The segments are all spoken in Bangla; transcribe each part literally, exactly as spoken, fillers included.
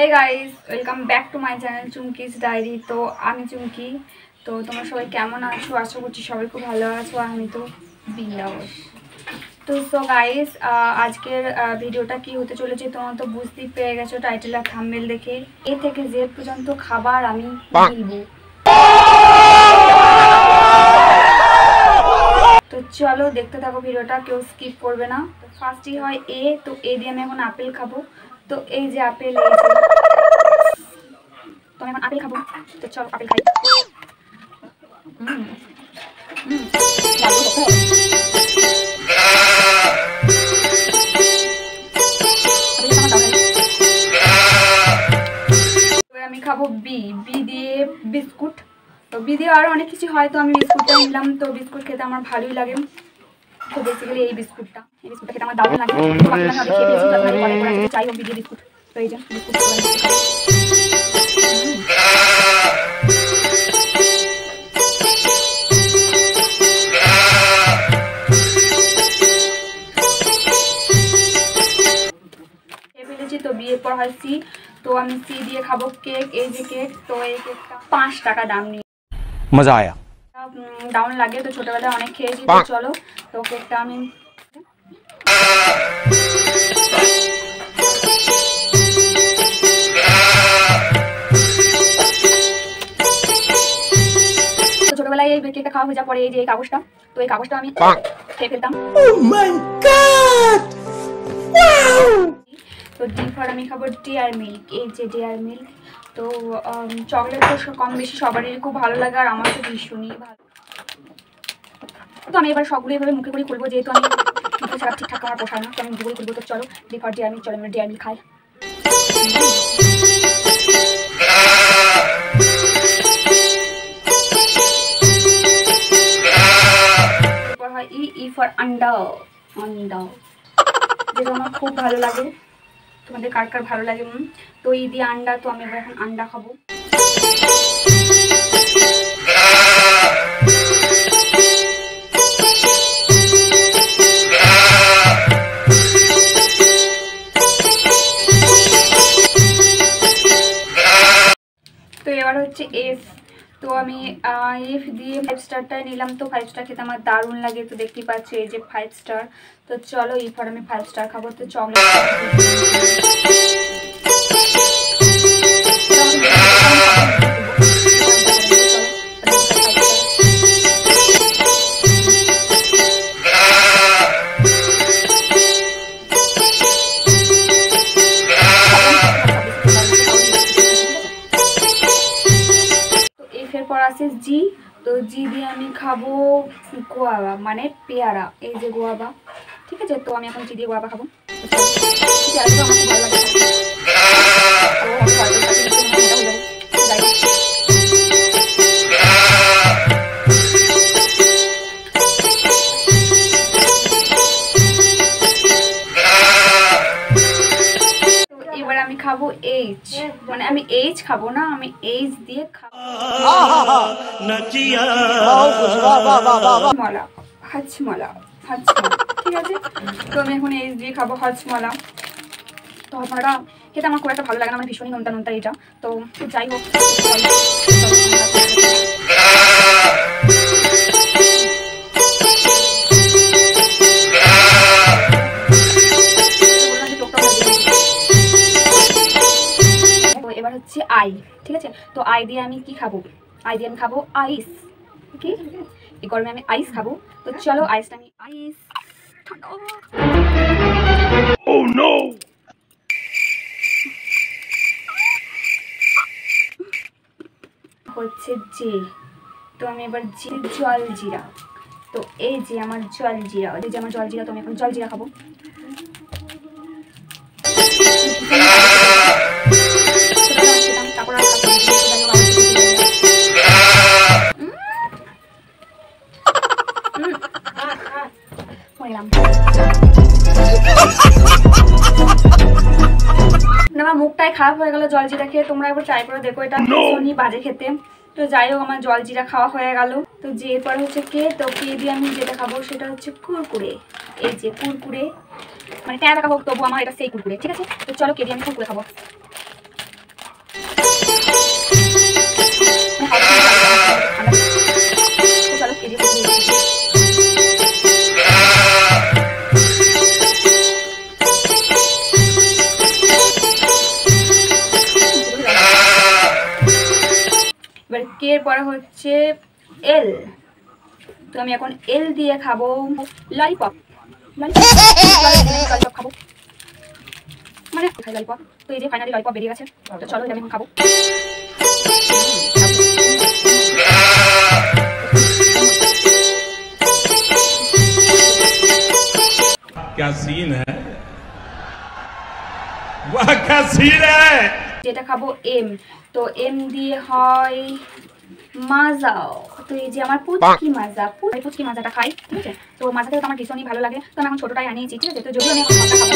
Hey guys welcome back to my channel Chumki's diary. तो आमी चुमकी। तो तुम्हारा सबाई केमन आछो आशा करछि सबाई खूब भालो आछो। आमी तो बिंदास। तो सो गाइस आजकेर भिडियोटा कि होते चलेছে তোমরা তো বুঝতেই পেরে গেছো টাইটেল আর থাম্বনেল দেখে। এ থেকে জেড পর্যন্ত খাবার আমি বলবো। तो चलो देखते থাকো ভিডিওটা, কেউ স্কিপ করবে না। তো ফার্স্টই হয় এ। তো এ দিয়ে আমি এখন আপেল খাবো। তো এই যে আপেল, এই যে তো আমি এখন আপেল খাবো। তো চলো আপেল খাই। হুম হুম আমি খাবো বি। বি দিয়ে বিস্কুট। তো বি দিয়ে আরও অনেক কিছু হয়, তো আমি বিস্কুটটা নিলাম। তো বিস্কুট খেতে আমার ভালোই লাগে। তো বেসিক্যালি এই বিস্কুটটা এই বিস্কুটটা খেতে আমার দারুণ লাগে। তো বাকি আমি খেয়ে ফেলেছি, তারপরে আমি পরে করে চাই হোক বি দিয়ে বিস্কুট। তো এই যে বিস্কুট খেয়ে ফেলেছি। তো বিয়ের পর হয় সি। তো আমি সি দিয়ে খাবো কেক। এই যে কেক। তো এই কেকটা পাঁচ টাকা দাম নিয়ে मजा आया। দারুণ লাগে। তো ছোটবেলায় অনেক খেয়েছি। তো চলো তো কেকটা আমি ছোটবেলায় এই কেকটা খাওয়া হয়ে যাওয়ার পরে এই যে এই কাগজটা, তো এই কাগজটা আমি খেয়ে ফেলতাম। তো ডি ফর আমি খাবো ডেয়ার মিল্ক। এই যে ডেয়ার মিল্ক। তো চকলেট তো কম বেশি সবারই খুব ভালো লাগে, আর আমার তো ভীষণই ভালো। তো আমি এবার সবগুলো এভাবে মুখে করে খুলবো, যেহেতু আমি মুখে ছাড়া ঠিকঠাক আমার পোষায় না। তো আমি মুখে করে খুলবো। তো চলো ডি ফর ডেয়ার মিল্ক, চলো আমরা ডেয়ার মিল্ক খাই। এরপর হয় ই। ই ফর আন্ডা। আন্ডা যেটা আমার খুব ভালো লাগে। তোমাদের কার কার ভালো লাগে? তো ই দিয়ে আন্ডা। তো আমি এবার এখন আন্ডা খাবো। তো এবার হচ্ছে এফ। তো আমি এফ দিয়ে ফাইভ স্টারটাই নিলাম। তো ফাইভ স্টার খেতে আমার দারুণ লাগে। তো দেখতেই পাচ্ছি এই যে ফাইভ স্টার। তো চলো এই পর আমি ফাইভ স্টার খাবো। তো চকলেট আছে জি। তো জি দিয়ে আমি খাবো গোয়াবা, মানে পেয়ারা। এই যে গোয়াবা, ঠিক আছে। তো আমি এখন জি দিয়ে গোয়াবা খাবো। এবার আমি খাবো এইচ, মানে আমি এইচ খাবো না, আমি এইচ দিয়ে খাবো হজমলা। হজমলা হজমলা ঠিক আছে। তো আমি এখন এইচ দিয়ে খাবো হজমলা। তো হজমলাটা খেতে আমার খুব একটা ভালো লাগে না, আমার ভীষণই নোনতা নোনতা এটা। তো যাই হোক, এবার হচ্ছে আই, ঠিক আছে। তো আই দিয়ে আমি কি খাবো? আই দিয়ে আমি খাবো আইস। কি এই গরমে আমি আইস খাবো। তো চলো আইসটা আমি আইস Oh no! হচ্ছে যে। তো আমি এবার যে জল জিরা। তো এই যে আমার জল জিরা, এই যে আমার জল জিরা। তো আমি এখন জল জিরা খাবো। আমার মুখটাই খারাপ হয়ে গেল জল জিরা খেয়ে। তোমরা একবার ট্রাই করে দেখো, এটা ভীষণই বাজে খেতে। তো যাই হোক, আমার জল জিরা খাওয়া হয়ে গেল। তো যে এরপর হচ্ছে কে। তো কে দিয়ে আমি যেটা খাবো সেটা হচ্ছে কুরকুরে। এই যে কুরকুরে, মানে ট্যাঁ দেখা হোক তবু আমার এটা সেই কুরকুরে, ঠিক আছে। তো চলো কে দিয়ে আমি কুরকুরে খাবো। এবার কে এর পরে হচ্ছে এল। তো আমি এখন এল দিয়ে খাবো ললিপপ। ললিপপ খাবো মানে খাই ললিপপ। তো এই যে ফাইনালি ললিপপ বেরিয়ে গেছে। তো চলো এটা আমি এখন খাবো। क्या सीन है, वाह क्या सीन है। যেটা খাবো এম। তো এম দিয়ে হয় মাজাও। তো এই যে আমার পুচকি মাজা, পুচকি মাজাটা খাই, ঠিক আছে। তো মাজাটা তো আমার ভীষণই ভালো লাগে। তো আমি এখন ছোটটাই আনিয়েছি, ঠিক আছে। তো যদিও আমি এখন খাবো না,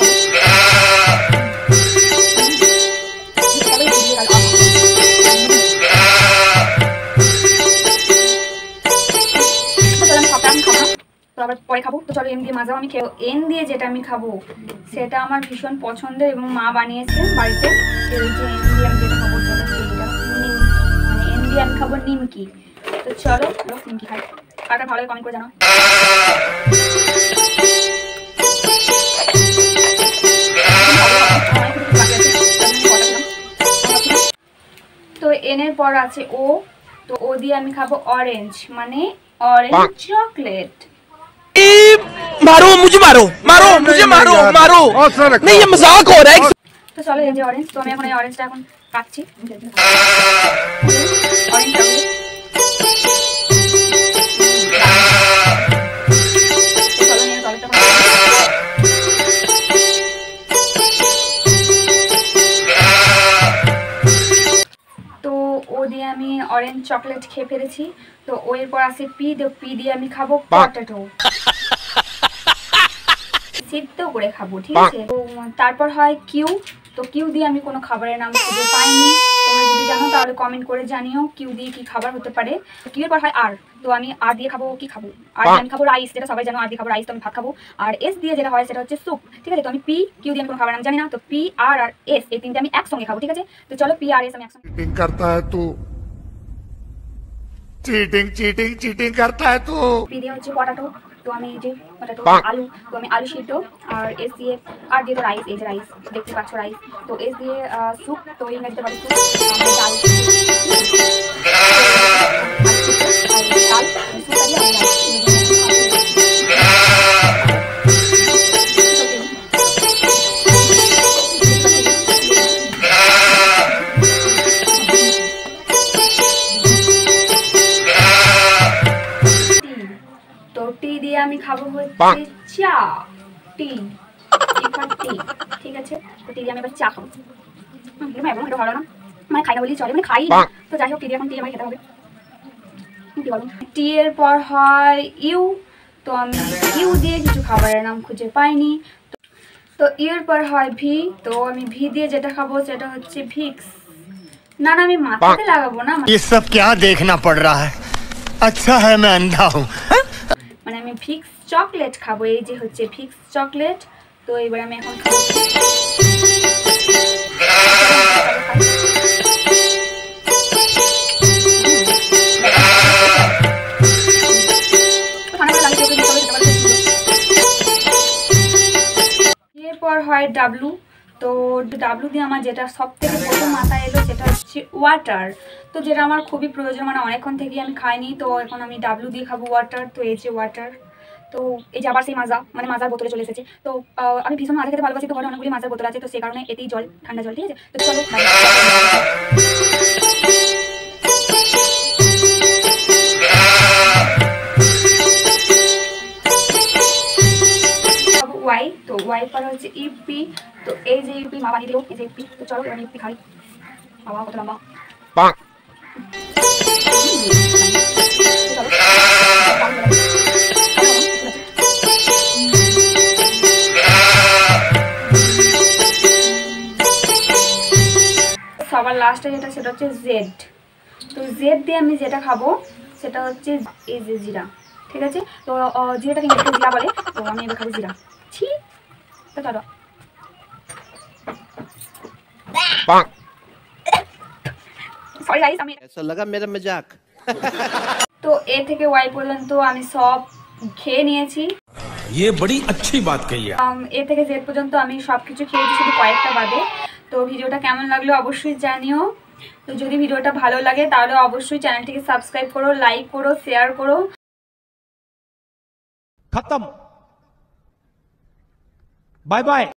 তো আবার পরে খাবো। তো চলো এম দিয়ে মাজাও আমি খেয়ে। এন দিয়ে যেটা আমি খাবো সেটা আমার ভীষণ পছন্দের এবং মা বানিয়েছে বাড়িতে। এই যে এন দিয়ে আমি যেটা খাবো সেটা হচ্ছে এটা নিম, মানে এন দিয়ে আমি খাবো নিমকি। তো চলো নিমকি খাই। কাটা ভালো কমেন্ট করে জানাও। তো এন এর পর আছে ও। তো ও দিয়ে আমি খাবো অরেঞ্জ, মানে অরেঞ্জ চকলেট। मारो मुझे, मारो मारो मुझे, मारो मारो, नहीं ये मजाक हो रहा है। তো চলো এই যে অরেঞ্জ। তো আমি এখন এই অরেঞ্জটা এখন কাটছি। Orange chocolate. চলো নিয়ে চকলেটটা তো ও দিয়ে আমি অরেঞ্জ চকলেট খেয়ে ফেলেছি। তো ও এর পর আছে পি। তো পি দিয়ে আমি খাবো পটেটো, সিদ্ধ করে খাবো, ঠিক আছে। তো তারপর হয় কিউ। তো কিউ দিয়ে আমি কোনো খাবারের নাম খুঁজে পাইনি। তোমরা যদি জানো তাহলে কমেন্ট করে জানিও কিউ দিয়ে কি খাবার হতে পারে। কিউ এর পর হয় আর। তো আমি আর দিয়ে খাবো কি খাবো, আর দিয়ে আমি খাবো রাইস, যেটা সবাই জানো। আর দিয়ে খাবো রাইস, তো আমি ভাত খাবো। আর এস দিয়ে যেটা হয় সেটা হচ্ছে স্যুপ, ঠিক আছে। তো আমি পি কিউ দিয়ে আমি কোনো খাবার নাম জানি না। তো পি আর আর এস এই তিনটে আমি একসঙ্গে খাবো, ঠিক আছে। তো চলো পি আর এস আমি একসঙ্গে। चीटिंग करता है तू, चीटिंग चीटिंग चीटिंग करता है तू। পি দিয়ে হচ্ছে পটাটো। তো আমি যে পটাটো আলু, তো আমি আলু সিদ্ধ। আর এস দিয়ে আর দিয়ে তো রাইস, এই যে রাইস দেখতে পাচ্ছ রাইস। তো এস দিয়ে স্যুপ, তো ইংরেজিতে বলে স্যুপ। ডাল আমি খাবো হচ্ছে চা, টি, টি, ঠিক আছে। তো টি দিয়ে আমি এবার চা খাবো। হুম এবং এটা ভালো না, মানে খাই না বলেই চলে, মানে খাই না। তো যাই হোক টি দিয়ে এখন টি আমাকে খেতে হবে। কি বলো, টি এর পর হয় ইউ। তো আমি ইউ দিয়ে কিছু খাবারের নাম খুঁজে পাইনি। তো ইউ এর পর হয় ভি। তো আমি ভি দিয়ে যেটা খাবো সেটা হচ্ছে ভিক্স। না না আমি মাথাতে লাগাবো না, ये सब क्या देखना पड़ रहा है, अच्छा है मैं अंधा हूँ। মানে আমি ভিক্স চকলেট খাবো, এই যে হচ্ছে ভিক্স চকলেট। তো এবার আমি এখন খাবো। এরপর হয় ডাব্লু। তো ডাব্লু দিয়ে আমার যেটা সব থেকে প্রথম মাথায় এলো সেটা হচ্ছে ওয়াটার। তো যেটা আমার খুবই প্রয়োজন, মানে অনেকক্ষণ থেকে আমি খাইনি। তো এখন আমি ডাব্লু দিয়ে খাবো ওয়াটার। তো এই যে ওয়াটার। তো এই যে আবার সেই মাজা, মানে মাজার বোতলে চলে এসেছে। তো আমি ভীষণ মাজা খেতে ভালোবাসি। তো ঘরে অনেকগুলি মাজার বোতল আছে, তো সেই কারণে এতেই জল, ঠান্ডা জল, ঠিক আছে। তো চলো ওয়াই। তো ওয়াই পর হচ্ছে ইপি। তো এই যে ইপি মা বানিয়ে দিল, এই যে ইপি। তো চলো এবার ইপি খাই। বাবা কত লম্বা। সবার লাস্টে যেটা সেটা হচ্ছে জেড। তো জেড দিয়ে আমি যেটা খাবো সেটা হচ্ছে এই যে জিরা, ঠিক আছে। তো জিরাটাকে ইংরেজিতে জিরা বলে। তো আমি এবার খাবো জিরা। ছি, তো চলো সরি গাইস, আমি ऐसा लगा मेरा मजाक। তো এ থেকে ওয়াই পর্যন্ত আমি সব খেয়ে নিয়েছি। ये बड़ी अच्छी बात कही है। এ থেকে জেড পর্যন্ত আমি সব কিছু খেয়েছি, শুধু কয়েকটা বাদে। তো ভিডিওটা কেমন লাগলো অবশ্যই জানিও। তো যদি ভিডিওটা ভালো লাগে তাহলে অবশ্যই চ্যানেলটিকে সাবস্ক্রাইব করো, লাইক করো, শেয়ার করো। खत्म। Bye bye.